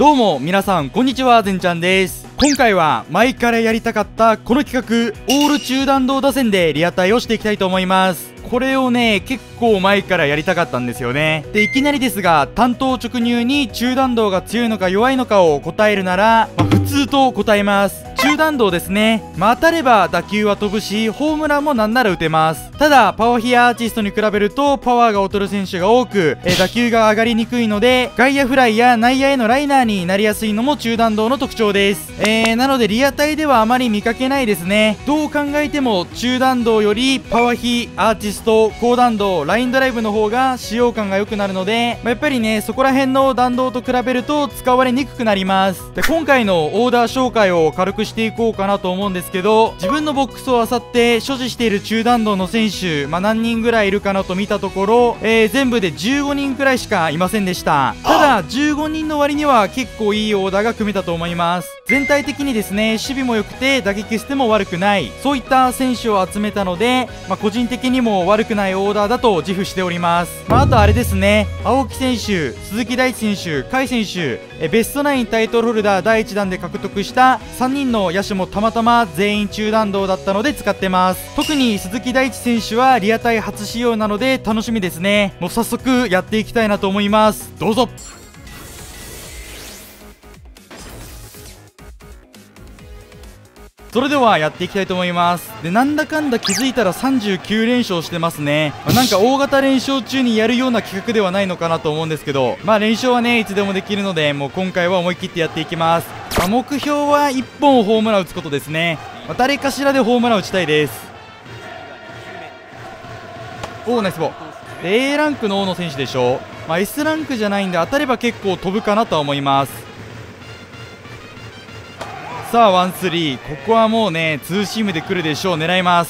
どうも皆さんこんにちは、ぜんちゃんです。今回は前からやりたかったこの企画、オール中弾道打線でリアタイをしていきたいと思います。これをね、結構前からやりたかったんですよね。で、いきなりですが、単刀直入に中弾道が強いのか弱いのかを答えるなら、普通と答えます。中弾道ですね。当たれば打球は飛ぶし、ホームランもなんなら打てます。ただ、パワーヒアーティストに比べるとパワーが劣る選手が多く、打球が上がりにくいので、外野フライや内野へのライナーになりやすいのも中弾道の特徴です。なのでリアタイではあまり見かけないですね。どう考えても中弾道よりパワーヒアーティスト、高弾道、ラインドライブの方が使用感が良くなるので、やっぱりね、そこら辺の弾道と比べると使われにくくなります。で、今回のオーダー紹介を軽くしていこうかなと思うんですけど、自分のボックスを漁って所持している中弾道の選手、何人ぐらいいるかなと見たところ、全部で15人くらいしかいませんでした。ただ15人の割には結構いいオーダーが組めたと思います。全体的にですね、守備も良くて打撃捨ても悪くない、そういった選手を集めたので、個人的にも悪くないオーダーだと自負しております。あとあれですね、青木選手、鈴木大地選手、甲斐選手、ベストナインタイトルホルダー第1弾で獲得した3人の野手もたまたま全員中弾道だったので使ってます。特に鈴木大地選手はリアタイ初使用なので楽しみですね。もう早速やっていきたいなと思います。どうぞ。それではやっていきたいと思います。で、なんだかんだ気づいたら39連勝してますね。なんか大型連勝中にやるような企画ではないのかなと思うんですけど、連勝はね、いつでもできるので、もう今回は思い切ってやっていきます。目標は1本ホームラン打つことですね。誰かしらでホームラン打ちたいです。おー、ナイスボー。A ランクの大野選手でしょ。S ランクじゃないんで当たれば結構飛ぶかなとは思います。さあワンスリー、ここはもうねツーシームで来るでしょう。狙います。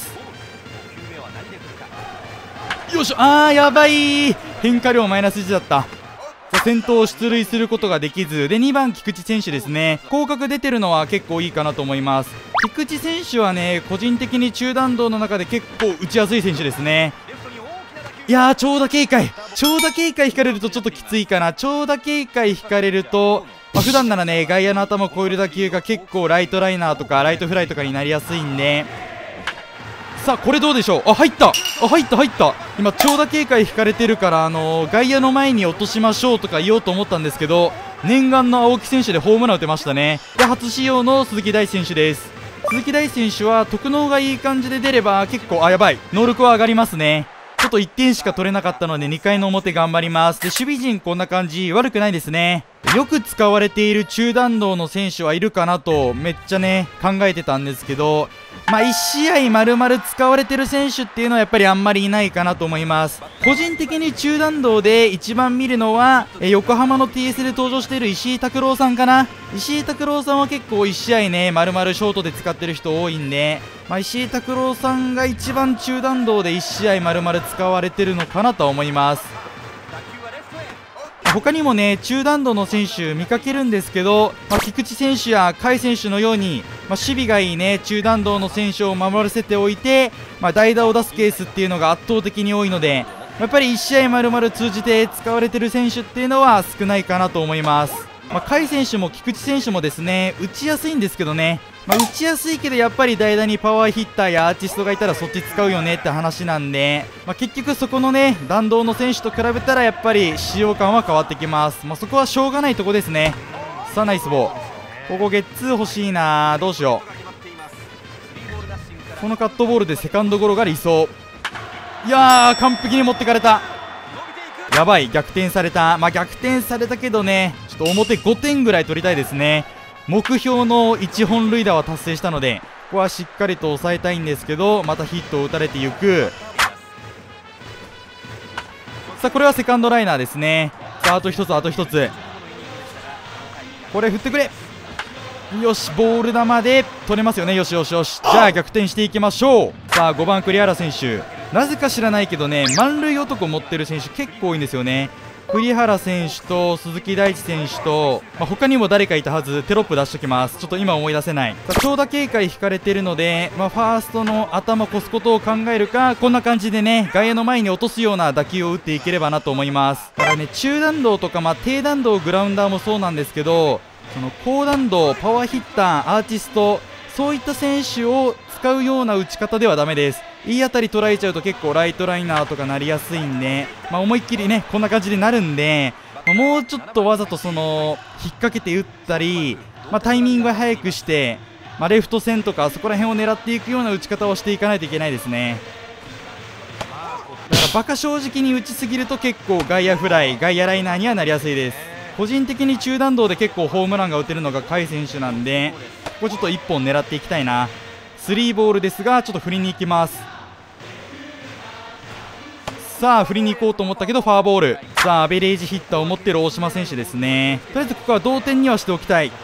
よいしょ。やばい、変化量マイナス1だった。さあ先頭出塁することができずで、2番菊池選手ですね。広角出てるのは結構いいかなと思います。菊池選手はね、個人的に中弾道の中で結構打ちやすい選手ですね。いやー、長打警戒引かれるとちょっときついかな。長打警戒引かれると普段ならね、外野の頭を越える打球が結構ライトライナーとかライトフライとかになりやすいんで、さあこれどうでしょう。入った。今長打警戒引かれてるから外野の前に落としましょうとか言おうと思ったんですけど、念願の青木選手でホームラン打てましたね。で、初使用の鈴木大地選手です。鈴木大地選手は特能がいい感じで出れば結構やばい、能力は上がりますね。ちょっと1点しか取れなかったので2回の表頑張ります。で、守備陣こんな感じ、悪くないですね。よく使われている中弾道の選手はいるかなとめっちゃね考えてたんですけど、1試合丸々使われてる選手っていうのはやっぱりあんまりいないかなと思います。個人的に中弾道で一番見るのは横浜の TS で登場している石井拓郎さんかな。石井拓郎さんは結構1試合ね丸々ショートで使ってる人多いんで、石井拓郎さんが一番中弾道で1試合丸々使われてるのかなと思います。他にもね中弾道の選手見かけるんですけど、菊池選手や甲斐選手のように、守備がいいね中弾道の選手を守らせておいて、代打を出すケースっていうのが圧倒的に多いので、やっぱり1試合丸々通じて使われてる選手っていうのは少ないかなと思います。甲斐選手も菊池選手もですね打ちやすいんですけどね、打ちやすいけどやっぱり代打にパワーヒッターやアーティストがいたらそっち使うよねって話なんで、結局そこのね弾道の選手と比べたらやっぱり使用感は変わってきます。そこはしょうがないとこですね。さあナイスボー。ここゲッツー欲しいな。どうしよう。このカットボールでセカンドゴロが理想。いやー、完璧に持ってかれた。やばい、逆転された。逆転されたけどね、ちょっと表5点ぐらい取りたいですね。目標の1本塁打は達成したので、ここはしっかりと抑えたいんですけど、またヒットを打たれていく。さあこれはセカンドライナーですね。さああと1つ、これ振ってくれ。よし、ボール球で取れますよね。よし。じゃあ逆転していきましょう。さあ5番栗原選手、なぜか知らないけどね満塁男持ってる選手結構多いんですよね。 栗原選手と鈴木大地選手と、他にも誰かいたはず。テロップ出しときます。ちょっと今思い出せない。長打警戒引かれてるので、ファーストの頭越すことを考えるか、こんな感じでね、外野の前に落とすような打球を打っていければなと思います。だからね、中弾道とか、低弾道グラウンダーもそうなんですけど、その高弾道パワーヒッターアーティスト、そういった選手を使うような打ち方ではダメです。いい当たり捉えちゃうと結構ライトライナーとかなりやすいんで、思いっきりねこんな感じになるんで、もうちょっとわざとその引っ掛けて打ったり、タイミングを早くして、レフト線とかそこら辺を狙っていくような打ち方をしていかないといけないですね。だからバカ正直に打ちすぎると結構外野フライ、外野ライナーにはなりやすいです。個人的に中弾道で結構ホームランが打てるのが甲斐選手なんで、ここちょっと1本狙っていきたいな。3ボールですがちょっと振りに行きます。さあ振りに行こうと思ったけどファーボール。さあアベレージヒッターを持っている大島選手ですね。とりあえずここは同点にはしておきたい。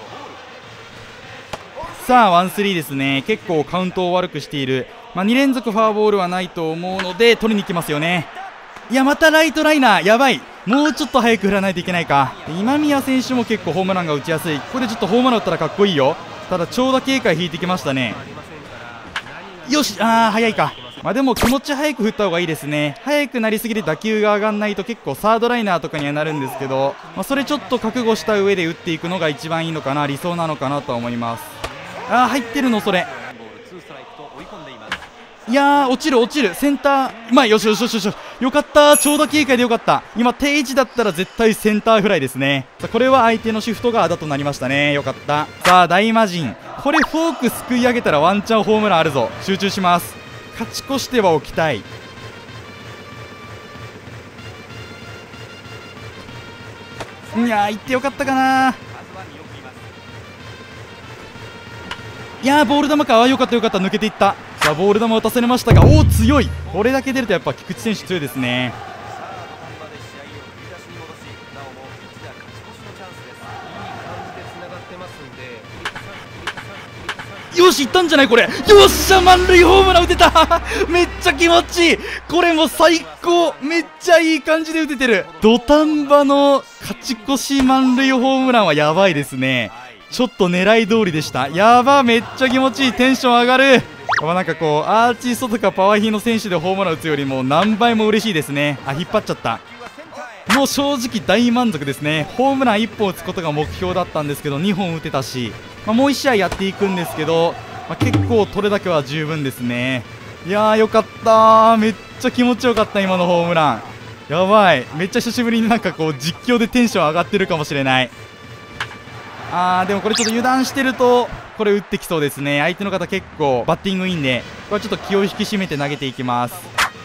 さあ 1-3 ですね。結構カウントを悪くしている。2連続ファーボールはないと思うので取りに行きますよね。いやまたライトライナーやばい。もうちょっと早く振らないといけないか。今宮選手も結構ホームランが打ちやすい。ここでちょっとホームラン打ったらかっこいいよ。ただ長打警戒引いてきましたね。よし、早いか。でも気持ち早く振った方がいいですね。早くなりすぎて打球が上がらないと結構サードライナーとかにはなるんですけど、それちょっと覚悟した上で打っていくのが一番いいのかな、理想なのかなとは思います。入ってるのそれ。いやー落ちるセンター、よしよかった。長打警戒でよかった。今定位置だったら絶対センターフライですね。これは相手のシフトがあだとなりましたね。よかった。さあ大魔神、これフォークすくい上げたらワンチャンホームランあるぞ。集中します。勝ち越してはおきたい。いやー行ってよかったかな。いやーボール球か。よかった抜けていった。さあボール球を打たせれましたが、おお強い。これだけ出るとやっぱ菊池選手強いですね。よしいったんじゃないこれ。よっしゃ満塁ホームラン打てためっちゃ気持ちいい。これも最高。めっちゃいい感じで打ててる。土壇場の勝ち越し満塁ホームランはやばいですね。ちょっと狙い通りでした。やば、めっちゃ気持ちいい。テンション上がる。なんかこうアーティストとかパワーヒーの選手でホームラン打つよりも何倍も嬉しいですね。引っ張っちゃった。もう正直大満足ですね。ホームラン1本打つことが目標だったんですけど2本打てたし、もう1試合やっていくんですけど、結構取れだけは十分ですね。いやーよかったー。めっちゃ気持ちよかった。今のホームランやばい。めっちゃ久しぶりになんかこう実況でテンション上がってるかもしれない。でもこれちょっと油断してるとこれ打ってきそうですね。相手の方結構バッティングいいんで、これちょっと気を引き締めて投げていきます。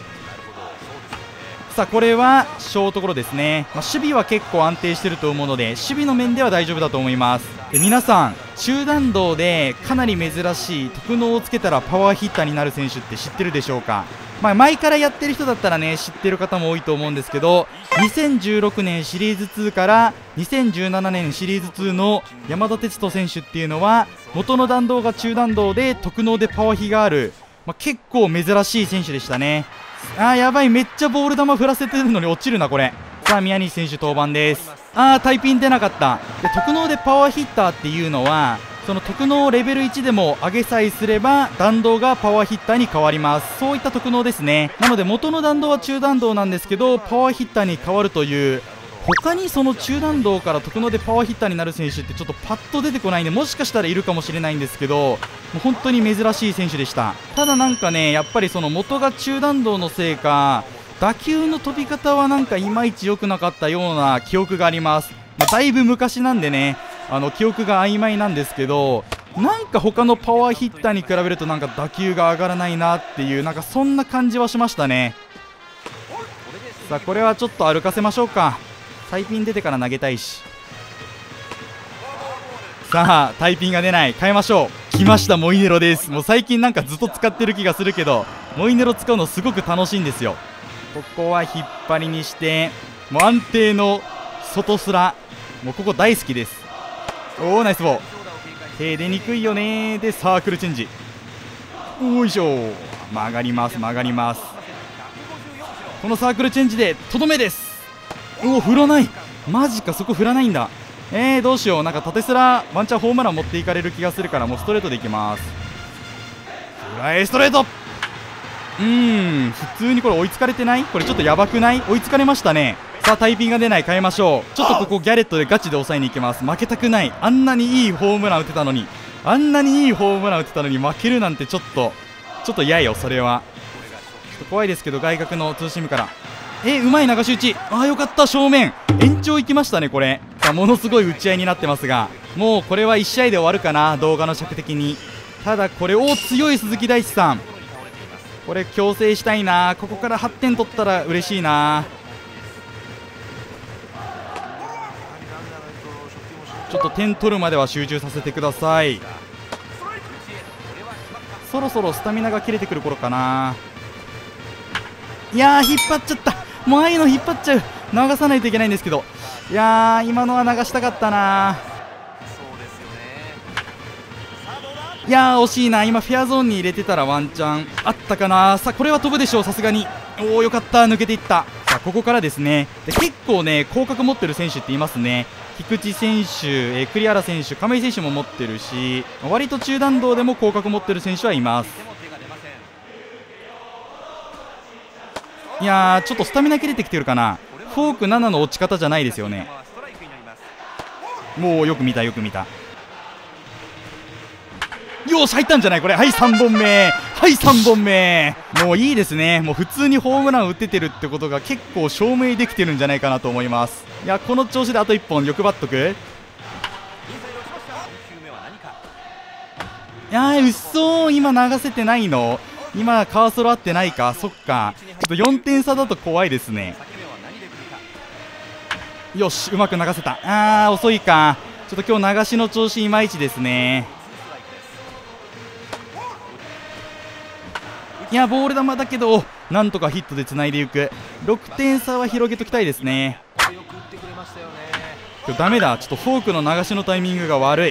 さあこれはショートゴロですね。守備は結構安定してると思うので守備の面では大丈夫だと思います。で皆さん中弾道でかなり珍しい特能をつけたらパワーヒッターになる選手って知ってるでしょうか。前からやってる人だったらね知ってる方も多いと思うんですけど、2016年シリーズ2から2017年シリーズ2の山田哲人選手っていうのは元の弾道が中弾道で特能でパワーヒがある、結構珍しい選手でしたね。やばい。めっちゃボール球振らせてるのに落ちるなこれ。さあ宮西選手登板です。タイピン出なかった。で特能でパワーヒッターっていうのはその特能をレベル1でも上げさえすれば弾道がパワーヒッターに変わります。そういった特能ですね。なので元の弾道は中弾道なんですけどパワーヒッターに変わるという、他にその中弾道から特能でパワーヒッターになる選手ってちょっとパッと出てこないんで、もしかしたらいるかもしれないんですけど、もう本当に珍しい選手でした。ただなんかねやっぱりその元が中弾道のせいか打球の飛び方はなんかいまいち良くなかったような記憶があります。だいぶ昔なんでね記憶が曖昧なんですけど、なんか他のパワーヒッターに比べるとなんか打球が上がらないなっていう、なんかそんな感じはしましたね。さあこれはちょっと歩かせましょうか。タイピン出てから投げたいし。さあタイピンが出ない。変えましょう。来ましたモイネロです。もう最近なんかずっと使ってる気がするけどモイネロ使うのすごく楽しいんですよ。ここは引っ張りにしてもう安定の外スラ、もうここ大好きです。おーナイスボー。手出にくいよねー。でサークルチェンジ。おいしょ。曲がります。このサークルチェンジでとどめです。 おお、振らない。マジか、そこ振らないんだ。どうしよう。なんか縦スラワンチャンホームラン持っていかれる気がするから、もうストレートでいきます。フライストレート。普通にこれ追いつかれてない？これちょっとやばくない？追いつかれましたね。さあタイピンが出ない。変えましょう。ちょっとここギャレットでガチで抑えに行きます。負けたくない。あんなにいいホームラン打てたのに負けるなんてちょっと嫌よ。それはちょっと怖いですけど、外角のツーシームからうまい流し打ち。よかった。正面延長いきましたね。これものすごい打ち合いになってますが、もうこれは1試合で終わるかな、動画の尺的に。ただこれ強い鈴木大地さん、これ強制したいな。ここから8点取ったら嬉しいな。ちょっと点取るまでは集中させてください。そろそろスタミナが切れてくる頃かな。いやー、引っ張っちゃった。もうああいうの引っ張っちゃう。流さないといけないんですけど、いやー、今のは流したかったな。いやー、惜しいな。今フェアゾーンに入れてたらワンチャンあったかな。さあこれは飛ぶでしょう、さすがに。おお、よかった、抜けていった。さあここからですね。で結構ね、広角持ってる選手っていますね。菊池選手、栗原選手、亀井選手も持ってるし、割と中弾道でも広角持ってる選手はいます。いやー、ちょっとスタミナ切れてきてるかな。フォーク7の落ち方じゃないですよね。もうよく見た。よし、入ったんじゃない？これ。はい、3本目。もういいですね。もう普通にホームラン打ててるってことが結構証明できてるんじゃないかなと思います。いや、この調子であと1本欲張っとく。いやー、うっそー。今流せてないの？今カーソル合ってないか。そっか、ちょっと4点差だと怖いですね。よし、うまく流せた。遅いか。ちょっと今日流しの調子いまいちですね。いや、ボール球だけどなんとかヒットでつないでいく。6点差は広げときたいですね。今日ダメだ。ちょっとフォークの流しのタイミングが悪い。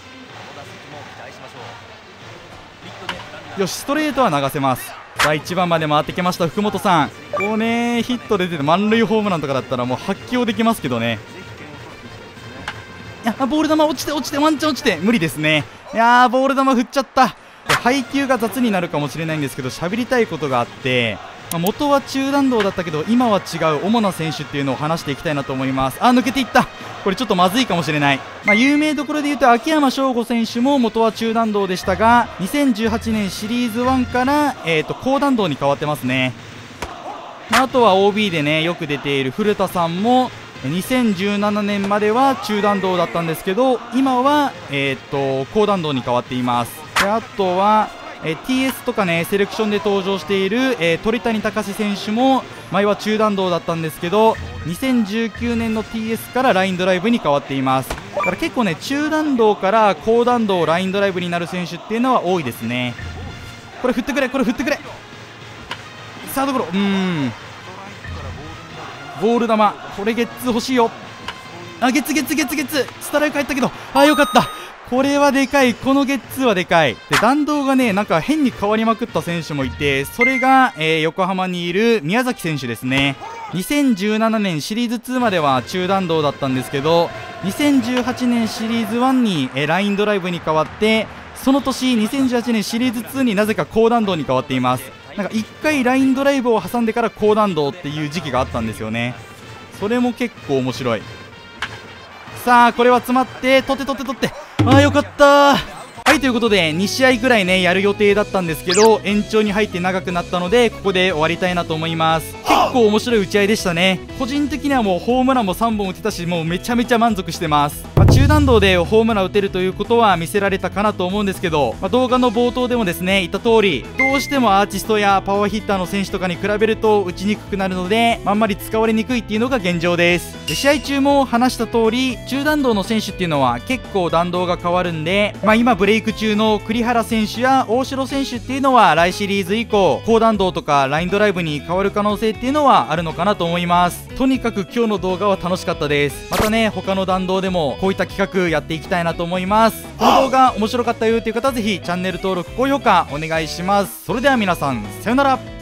よし、ストレートは流せます。さあ1番まで回ってきました。福本さん、こうね、ヒットで出て満塁ホームランとかだったらもう発揮できますけどね。いや、ボール球落ちてワンチャン落ちて無理ですね。いやー、ボール球振っちゃった。配球が雑になるかもしれないんですけど、喋りたいことがあって、元は中弾道だったけど今は違う主な選手っていうのを話していきたいなと思います。抜けていった。これちょっとまずいかもしれない。有名どころで言うと秋山翔吾選手も元は中弾道でしたが、2018年シリーズ1から、高弾道に変わってますね。あとは OB でねよく出ている古田さんも2017年までは中弾道だったんですけど、今は、高弾道に変わっています。であとは、TS とかねセレクションで登場している、鳥谷敬選手も前は中弾道だったんですけど、2019年の TS からラインドライブに変わっています。だから結構ね中弾道から高弾道ラインドライブになる選手っていうのは多いですね。これ振ってくれ、サードゴロ。ボール球、これゲッツー欲しいよ。ゲッツーストライク入ったけど、よかった。これはでかい。このゲッツーはでかい。で弾道がねなんか変に変わりまくった選手もいて、それが、横浜にいる宮崎選手ですね。2017年シリーズ2までは中弾道だったんですけど、2018年シリーズ1に、ラインドライブに変わって、その年2018年シリーズ2になぜか高弾道に変わっています。なんか1回ラインドライブを挟んでから高弾道っていう時期があったんですよね。それも結構面白い。さあこれは詰まって取ってよかったー。はい、ということで2試合くらいねやる予定だったんですけど、延長に入って長くなったのでここで終わりたいなと思います。結構面白い打ち合いでしたね。個人的にはもうホームランも3本打てたし、もうめちゃめちゃ満足してます。中弾道でホームラン打てるということは見せられたかなと思うんですけど、動画の冒頭でもですね言った通り、どうしてもアーティストやパワーヒッターの選手とかに比べると打ちにくくなるので、あんまり使われにくいっていうのが現状です。で試合中も話した通り、中弾道の選手っていうのは結構弾道が変わるんで、今ブレイク中の栗原選手や大城選手っていうのは来シリーズ以降高弾道とかラインドライブに変わる可能性っていうのはあるのかなと思います。とにかく今日の動画は楽しかったです。またね他の弾道でもこういった企画やっていきたいなと思います。この動画面白かったよという方はぜひチャンネル登録高評価お願いします。それでは皆さんさよなら。